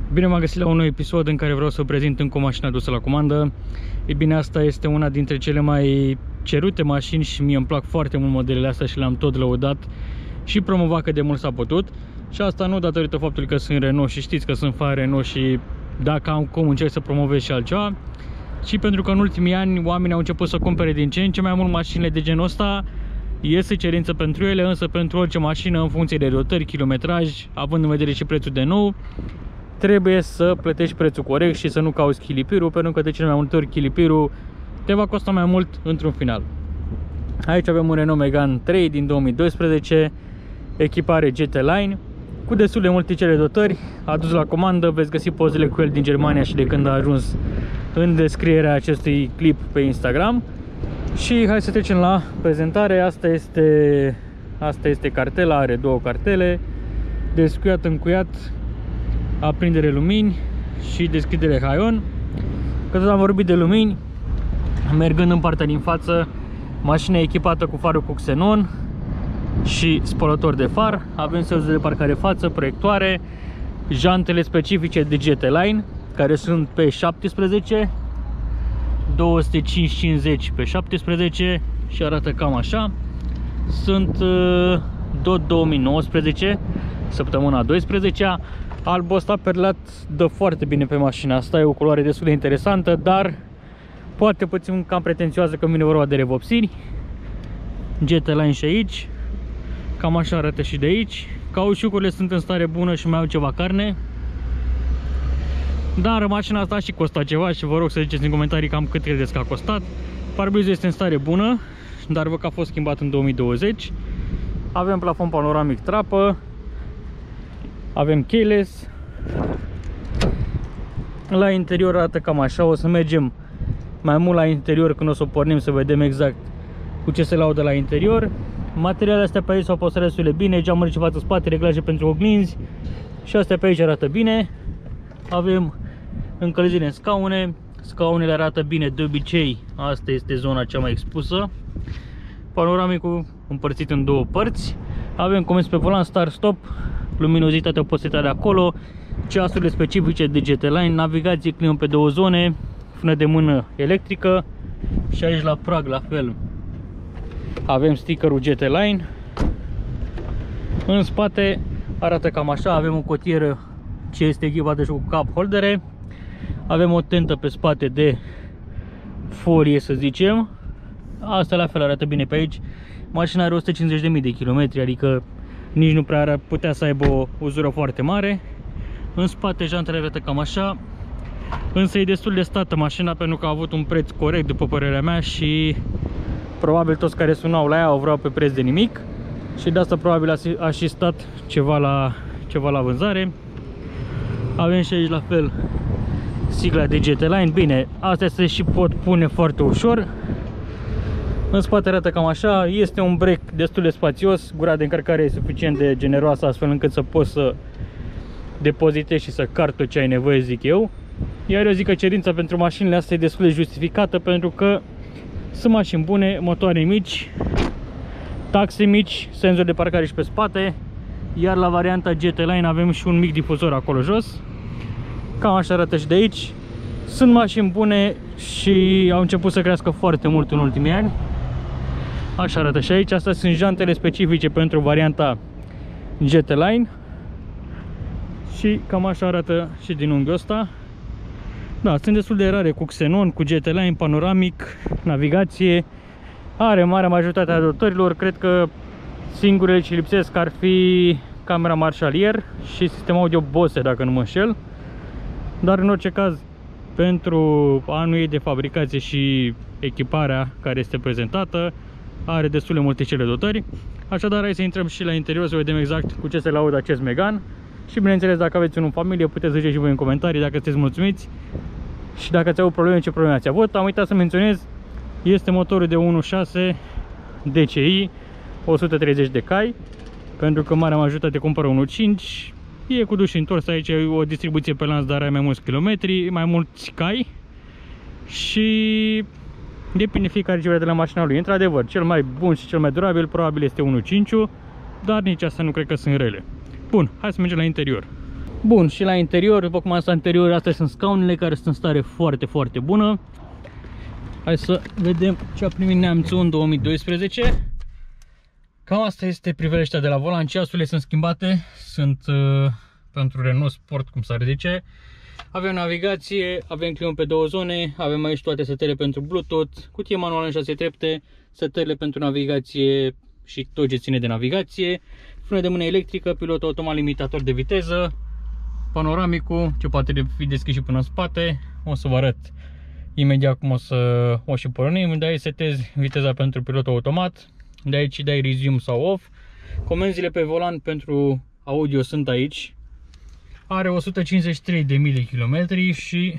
Bine m-am găsit la un nou episod în care vreau să prezint încă o mașină adusă la comandă. E bine, asta este una dintre cele mai cerute mașini și mie îmi plac foarte mult modelele astea și le-am tot lăudat și promovat cât de mult s-a putut. Și asta nu datorită faptului că sunt Renault și știți că sunt fan Renault și dacă am cum încerc să promovez și altceva, ci pentru că în ultimii ani oamenii au început să cumpere din ce în ce mai mult mașinile de genul ăsta. Este cerință pentru ele, însă pentru orice mașină, în funcție de dotări, kilometraj, având în vedere și prețul de nou, trebuie să plătești prețul corect și să nu cauți chilipirul, pentru că de cele mai multe ori chilipirul te va costa mai mult într-un final. Aici avem un Renault Megane 3 din 2012, echipare GT Line, cu destul de multe cele dotări, adus la comandă. Veți găsi pozele cu el din Germania și de când a ajuns în descrierea acestui clip pe Instagram. Și hai să trecem la prezentare. Asta este cartela, are două cartele, descuiat, încuiat, aprindere lumini și deschidere high-on. Că tot am vorbit de lumini, mergând în partea din față, mașina e echipată cu farul cu xenon și spălător de far. Avem senzor de parcare față, proiectoare, jantele specifice de GT Line, care sunt pe 17, 205/50 pe 17 și arată cam așa. Sunt DOT 2019, săptămâna 12-a. Albul ăsta perlat dă foarte bine pe mașina asta, e o culoare destul de interesantă, dar poate puțin cam pretențioasă când vine vorba de revopsiri. GT Line și aici, cam așa arată și de aici. Cauciucurile sunt în stare bună și mai au ceva carne. Dar mașina asta și costa ceva și vă rog să ziceți în comentarii cam cât credeți că a costat. Parbrizul este în stare bună, dar văd că a fost schimbat în 2020. Avem plafon panoramic trapă. Avem keyless. La interior arată cam așa. O să mergem mai mult la interior când o să o pornim să vedem exact cu ce se laudă la interior. Materialele astea pe aici s-au păstrat destul de bine. Geamuri ce față spate, reglaje pentru oglinzi. Și astea pe aici arată bine. Avem încălzire în scaune. Scaunele arată bine de obicei. Asta este zona cea mai expusă. Panoramicul împărțit în două părți. Avem comenzi pe volan, start, stop, luminozitatea poți de acolo, ceasurile specifice de GT Line, navigație, climă pe două zone, frână de mână electrică și aici la prag la fel avem stickerul GT Line. În spate arată cam așa, avem o cotieră ce este echipată și cu cup holdere, avem o tentă pe spate de folie, să zicem. Asta la fel arată bine pe aici. Mașina are 150.000 de kilometri, adică nici nu prea ar putea să aibă o uzură foarte mare. În spate jantele arată cam așa. Însă e destul de stată mașina pentru că a avut un preț corect, după părerea mea, și probabil toți care sunau la ea au vreau pe preț de nimic. Și de asta probabil a și stat ceva la vânzare. Avem și aici la fel sigla de GT Line. Bine, astea se și pot pune foarte ușor. În spate arată cam așa, este un break destul de spațios, gura de încărcare e suficient de generoasă astfel încât să poți să depozitezi și să cari tot ce ai nevoie, zic eu. Iar eu zic că cerința pentru mașinile astea e destul de justificată, pentru că sunt mașini bune, motoare mici, taxe mici, senzor de parcare și pe spate. Iar la varianta GT Line avem și un mic difuzor acolo jos. Cam așa arată și de aici. Sunt mașini bune și au început să crească foarte mult în ultimii ani. Așa arată și aici. Astea sunt jantele specifice pentru varianta GT Line. Și cam așa arată și din unghiul ăsta. Da, sunt destul de rare cu xenon, cu GT Line, panoramic, navigație. Are marea majoritate a dotărilor. Cred că singurele ce lipsesc ar fi camera marșalier și sistem audio Bose, dacă nu mă înșel. Dar în orice caz, pentru anul ei de fabricație și echiparea care este prezentată, are destul de multe cele dotări. Așadar, hai să intrăm și la interior să vedem exact cu ce se laudă acest Megane. Și bineînțeles, dacă aveți unul în familie, puteți zice și voi în comentarii dacă sunteți mulțumiți și dacă ați avut probleme, ce probleme ați avut. Am uitat să menționez, este motorul de 1.6 DCI, 130 de cai, pentru că marea majoritate cumpără 1.5. E cu duș întors, aici e o distribuție pe lanț, dar are mai mulți kilometri, mai mulți cai și depinde fiecare ce vrea de la mașina lui. Într-adevăr, cel mai bun și cel mai durabil probabil este 1.5, dar nici asta nu cred că sunt rele. Bun, hai să mergem la interior. Bun, și la interior, după cum am zis anterior, astea sunt scaunele care sunt în stare foarte, foarte bună. Hai să vedem ce a primit neamțul în 2012. Cam asta este priveliștea de la volan. Ceasurile sunt schimbate, sunt pentru Renault Sport, cum s-ar zice. Avem navigație, avem climă pe 2 zone, avem aici toate setările pentru Bluetooth, cutie manuală în 6 trepte, setările pentru navigație și tot ce ține de navigație, frână de mână electrică, pilot automat, limitator de viteză, panoramicul, ce poate fi deschis și până în spate. O să vă arăt imediat cum o și pornim. De aici setezi viteza pentru pilot automat, de aici dai resume sau off. Comenzile pe volan pentru audio sunt aici. Are 153.000 de kilometri și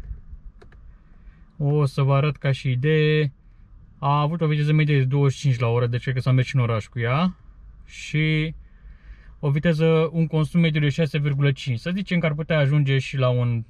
o să vă arăt ca și idee. A avut o viteză medie de 25 la oră, deci cred că s-a mers și în oraș cu ea. Și o viteză, un consum mediu de 6,5. Să zicem că ar putea ajunge și la un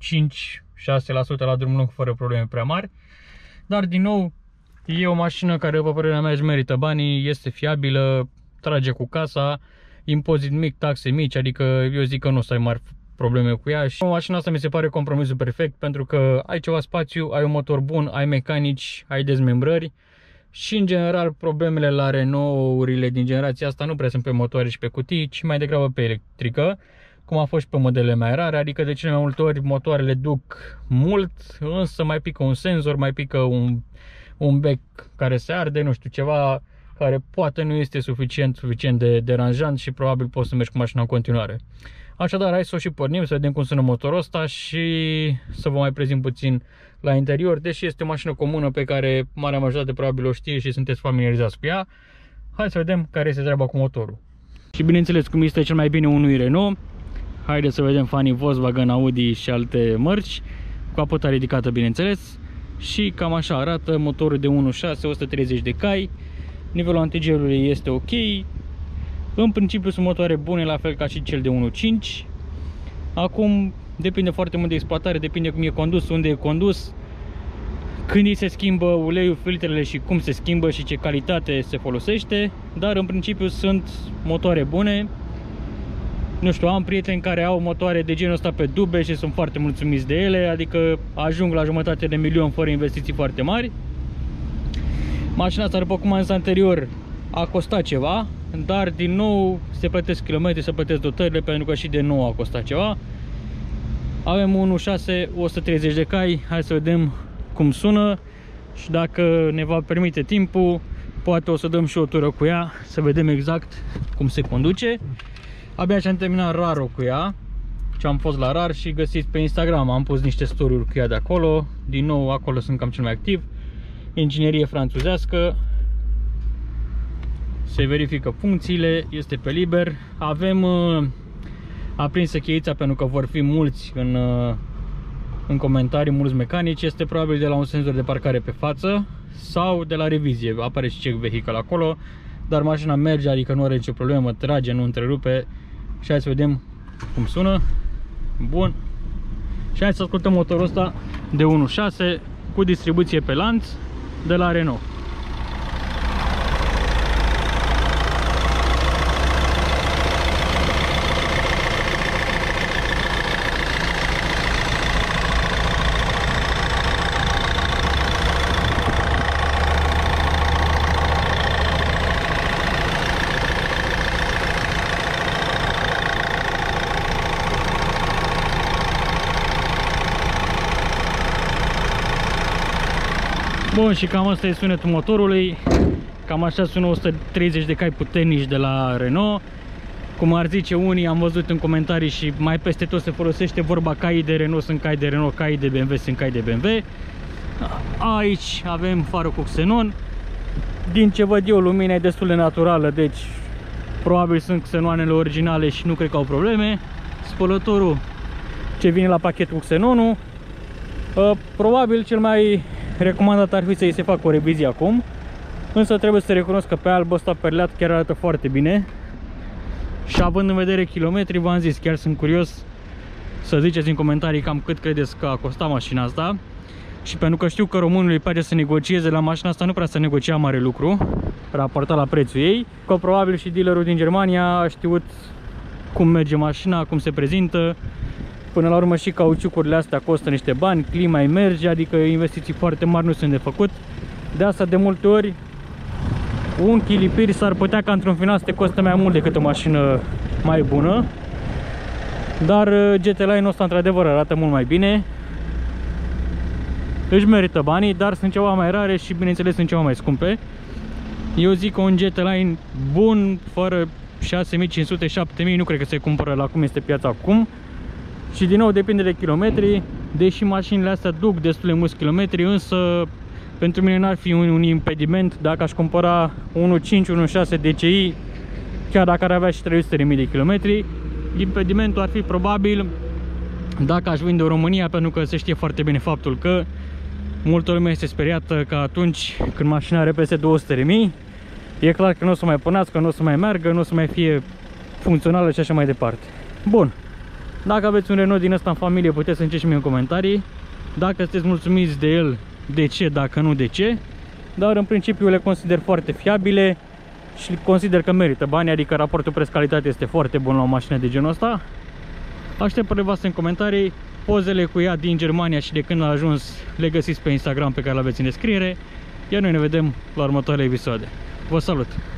5-6% la drum lung fără probleme prea mari. Dar din nou, e o mașină care, după părerea mea, își merită banii, este fiabilă, trage cu casa, impozit mic, taxe mici, adică eu zic că nu o să ai mari probleme cu ea. Și mașina asta mi se pare compromisul perfect, pentru că ai ceva spațiu, ai un motor bun, ai mecanici, ai dezmembrări. Și în general problemele la Renault-urile din generația asta nu prea sunt pe motoare și pe cutii, ci mai degrabă pe electrică, cum a fost și pe modelele mai rare, adică de cele mai multe ori motoarele duc mult, însă mai pică un senzor, mai pică un bec care se arde, nu știu, ceva care poate nu este suficient de deranjant și probabil poți să mergi cu mașina în continuare. Așadar, hai să o și pornim, să vedem cum sună motorul ăsta și să vă mai prezint puțin la interior, deși este o mașină comună pe care marea majoritate probabil o știe și sunteți familiarizați cu ea. Hai să vedem care este treaba cu motorul. Și bineînțeles, cum este cel mai bine unui Renault, haideți să vedem fanii Volkswagen, Audi și alte mărci, cu capota ridicată bineînțeles. Și cam așa arată motorul de 1.6, 130 de cai. Nivelul antigerului este ok. În principiu sunt motoare bune, la fel ca și cel de 1.5. Acum depinde foarte mult de exploatare, depinde cum e condus, unde e condus, când îi se schimbă uleiul, filtrele și cum se schimbă și ce calitate se folosește. Dar în principiu sunt motoare bune. Nu știu, am prieteni care au motoare de genul ăsta pe dube și sunt foarte mulțumiți de ele, adică ajung la jumătate de milion fără investiții foarte mari. Mașina asta, după cum am zis anterior, a costat ceva, dar din nou se plătesc kilometri, se plătesc dotările, pentru că și de nou a costat ceva. Avem 1.6, 130 de cai, hai să vedem cum sună și dacă ne va permite timpul, poate o să dăm și o tură cu ea, să vedem exact cum se conduce. Abia ce am terminat RAR-ul cu ea, ce am fost la RAR și găsiți pe Instagram, am pus niște story-uri cu ea de acolo. Din nou, acolo sunt cam cel mai activ. Inginerie franțuzească, se verifică funcțiile, este pe liber. Avem aprinsă cheița pentru că vor fi mulți în comentarii, mulți mecanici. Este probabil de la un senzor de parcare pe față sau de la revizie, apare și check vehicle acolo. Dar mașina merge, adică nu are nicio problemă, trage, nu întrerupe. Și hai să vedem cum sună. Bun. Și hai să ascultăm motorul ăsta de 1.6 cu distribuție pe lanț de la Renault. Bun, și cam asta e sunetul motorului. Cam așa sună 130 de cai puternici de la Renault. Cum ar zice unii, am văzut în comentarii și mai peste tot se folosește vorba: caii de Renault sunt cai de Renault, caii de BMW sunt cai de BMW. Aici avem farul cu xenon. Din ce văd eu, lumina e destul de naturală, deci probabil sunt xenoanele originale și nu cred că au probleme. Spălătorul ce vine la pachet cu xenonul. Probabil cel mai recomandat ar fi să-i se facă o revizie acum, însă trebuie să recunosc că pe albul ăsta perleat chiar arată foarte bine. Și având în vedere kilometri, v-am zis, chiar sunt curios să ziceți în comentarii cam cât credeți că a costat mașina asta. Și pentru că știu că românul îi place să negocieze, la mașina asta nu prea s-a negociat mare lucru raportat la prețul ei, că probabil și dealerul din Germania a știut cum merge mașina, cum se prezintă. Până la urmă și cauciucurile astea costă niște bani, clima merge, adică investiții foarte mari nu sunt de făcut. De asta de multe ori un chilipir s-ar putea ca într-un final să te coste mai mult decât o mașină mai bună. Dar GT Line-ul ăsta într-adevăr arată mult mai bine. Își merită banii, dar sunt ceva mai rare și bineînțeles sunt ceva mai scumpe. Eu zic că un GT Line bun, fără 6500-7000, nu cred că se cumpără la cum este piața acum. Și din nou depinde de kilometri, deși mașinile astea duc destul de mulți kilometri, însă pentru mine n-ar fi un impediment dacă aș cumpăra 1.5-1.6 DCI, chiar dacă ar avea și 300.000 de kilometri. Impedimentul ar fi probabil dacă aș vinde în România, pentru că se știe foarte bine faptul că multă lume este speriată că atunci când mașina are peste 200.000, e clar că nu o să mai pornească, nu o să mai meargă, nu o să mai fie funcțională și așa mai departe. Bun, dacă aveți un Renault din ăsta în familie, puteți să începeți și mie în comentarii. Dacă sunteți mulțumiți de el, de ce, dacă nu, de ce. Dar în principiu le consider foarte fiabile și consider că merită bani, adică raportul preț-calitate este foarte bun la o mașină de genul ăsta. Aștept părerile voastre în comentarii. Pozele cu ea din Germania și de când a ajuns le găsiți pe Instagram, pe care le aveți în descriere. Iar noi ne vedem la următoarele episoade. Vă salut!